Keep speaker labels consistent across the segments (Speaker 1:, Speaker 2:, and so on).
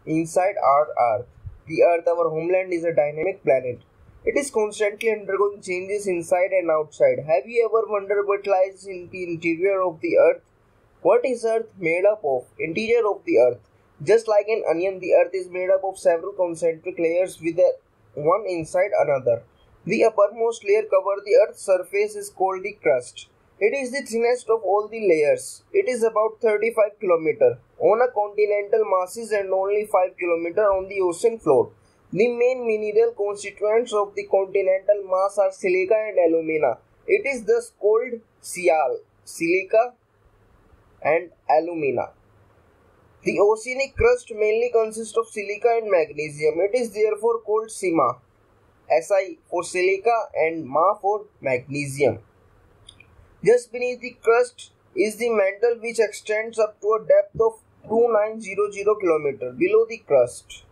Speaker 1: inside our Earth. The Earth, our homeland, is a dynamic planet. It is constantly undergoing changes inside and outside. Have you ever wondered what lies in the interior of the Earth? What is Earth made up of? Interior of the Earth. Just like an onion, the Earth is made up of several concentric layers with one inside another. The uppermost layer covering the Earth's surface is called the crust. It is the thinnest of all the layers. It is about 35 km on a continental masses and only 5 km on the ocean floor. The main mineral constituents of the continental mass are silica and alumina. It is thus called silica and alumina. The oceanic crust mainly consists of silica and magnesium. It is therefore called Si for silica and Ma for magnesium. Just beneath the crust is the mantle, which extends up to a depth of 2900 km below the crust.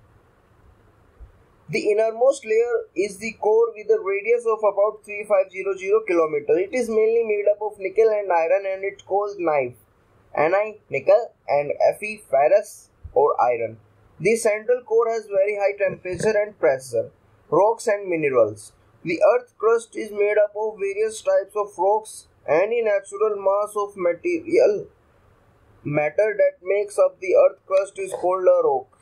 Speaker 1: The innermost layer is the core with a radius of about 3500 km. It is mainly made up of nickel and iron, and it's called Ni, nickel, and Fe, ferrous or iron. The central core has very high temperature and pressure. Rocks and minerals. The Earth's crust is made up of various types of rocks. Any natural mass of matter that makes up the Earth's crust is called a rock.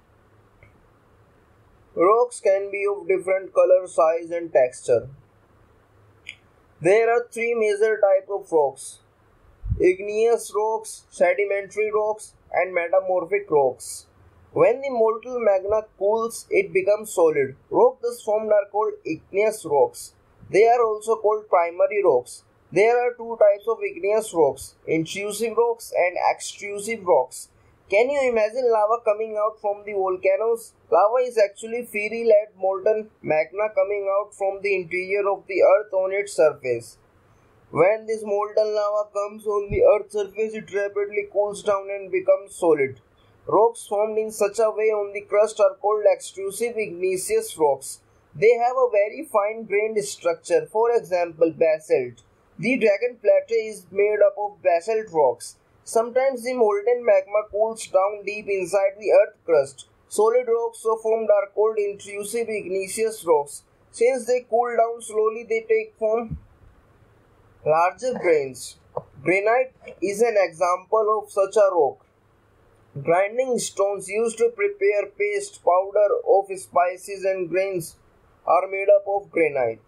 Speaker 1: Rocks can be of different color, size, and texture. There are three major types of rocks: igneous rocks, sedimentary rocks, and metamorphic rocks. When the molten magma cools, it becomes solid. Rocks thus formed are called igneous rocks. They are also called primary rocks. There are two types of igneous rocks: intrusive rocks and extrusive rocks. Can you imagine lava coming out from the volcanoes? Lava is actually fiery lead molten magma coming out from the interior of the earth on its surface. When this molten lava comes on the earth's surface, it rapidly cools down and becomes solid. Rocks formed in such a way on the crust are called extrusive igneous rocks. They have a very fine-grained structure. For example, basalt. The dragon plateau is made up of basalt rocks. Sometimes the molten magma cools down deep inside the earth crust. Solid rocks so formed are called intrusive igneous rocks. Since they cool down slowly, they take form larger grains. Granite is an example of such a rock. Grinding stones used to prepare paste, powder of spices and grains are made up of granite.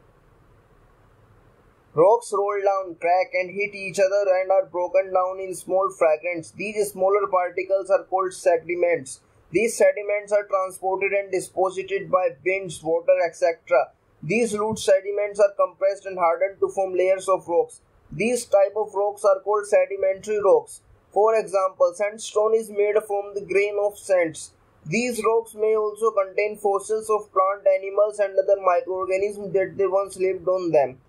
Speaker 1: Rocks roll down, crack, and hit each other and are broken down in small fragments. These smaller particles are called sediments. These sediments are transported and deposited by winds, water, etc. These loose sediments are compressed and hardened to form layers of rocks. These type of rocks are called sedimentary rocks. For example, sandstone is made from the grain of sands. These rocks may also contain fossils of plant, animals, and other microorganisms that they once lived on them.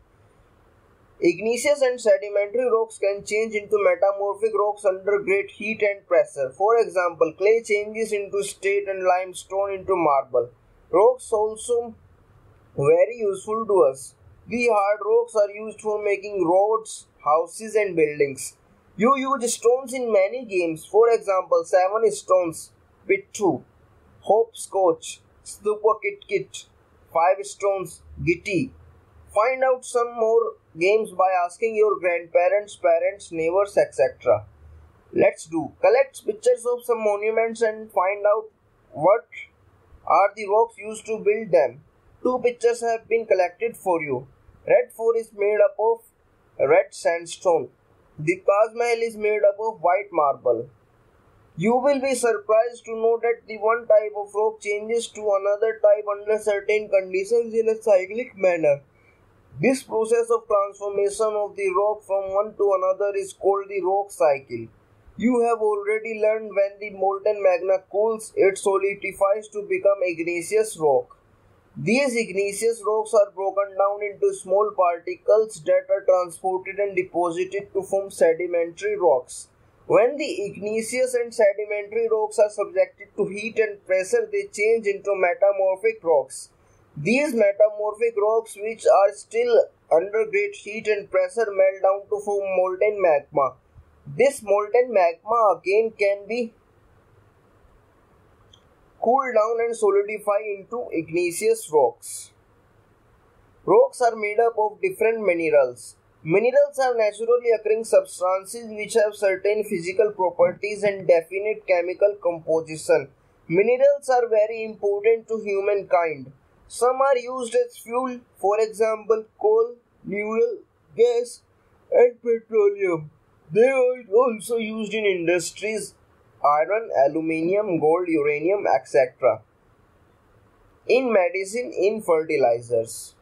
Speaker 1: Igneous and sedimentary rocks can change into metamorphic rocks under great heat and pressure. For example, clay changes into slate and limestone into marble. Rocks also very useful to us. The hard rocks are used for making roads, houses, and buildings. You use stones in many games. For example, 7 stones, Pittu, hopscotch, Stupa Kit, 5 stones, Gitti. Find out some more games by asking your grandparents, parents, neighbors, etc. Let's do. Collect pictures of some monuments and find out what are the rocks used to build them. 2 pictures have been collected for you. Red Fort is made up of red sandstone. The Taj Mahal is made up of white marble. You will be surprised to know that the one type of rock changes to another type under certain conditions in a cyclic manner. This process of transformation of the rock from one to another is called the rock cycle. You have already learned when the molten magma cools, it solidifies to become igneous rock. These igneous rocks are broken down into small particles that are transported and deposited to form sedimentary rocks. When the igneous and sedimentary rocks are subjected to heat and pressure, they change into metamorphic rocks. These metamorphic rocks, which are still under great heat and pressure, melt down to form molten magma. This molten magma again can be cool down and solidify into igneous rocks. Rocks are made up of different minerals. Minerals are naturally occurring substances which have certain physical properties and definite chemical composition. Minerals are very important to humankind. Some are used as fuel, for example, coal, natural gas, and petroleum. They are also used in industries, iron, aluminium, gold, uranium, etc. In medicine, in fertilizers.